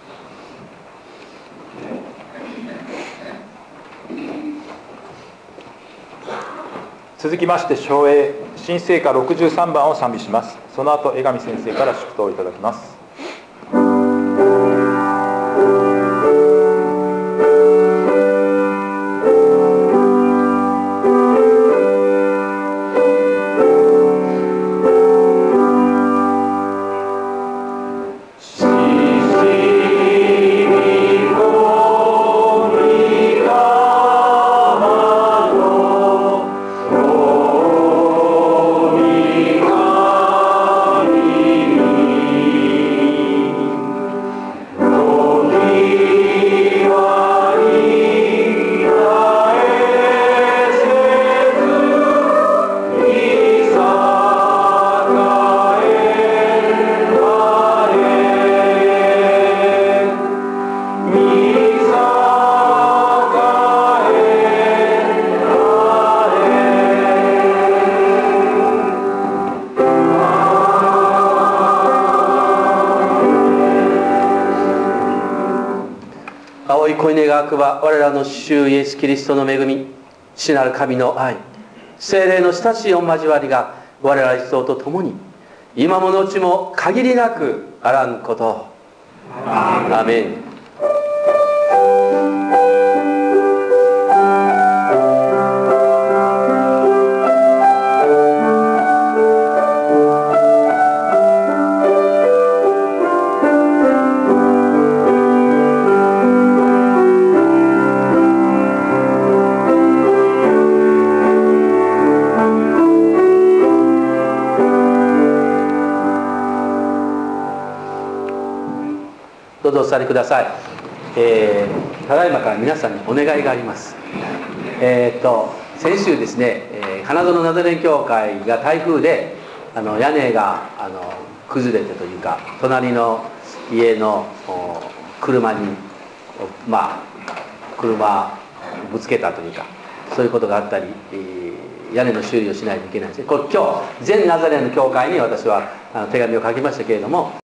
続きまして唱詠新聖歌ろくじゅうさんばんを賛美します。その後江上先生から祝祷をいただきます。 恋願わくは我らの主イエスキリストの恵み、父なる神の愛、聖霊の親しい御交わりが我ら一同と共に今も後も限りなくあらんことを。アーメン。どうぞお座りください。えー、ただいまから皆さんにお願いがあります。えー、っと先週ですね、えー、花園ナザレン教会が台風であの屋根があの崩れてというか、隣の家の車にまあ車ぶつけたというか、そういうことがあったり、えー、屋根の修理をしないといけないんですね。これ今日全ナザレンの教会に私はあの手紙を書きましたけれども、